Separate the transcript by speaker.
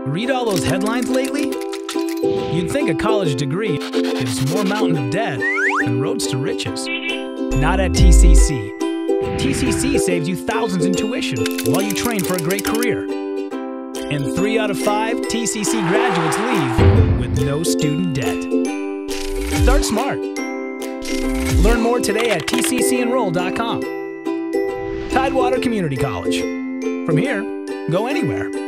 Speaker 1: Read all those headlines lately? You'd think a college degree gives more mountain of debt than roads to riches. Not at TCC. TCC saves you thousands in tuition while you train for a great career. And 3 out of 5 TCC graduates leave with no student debt. Start smart. Learn more today at tccenroll.com. Tidewater Community College. From here, go anywhere.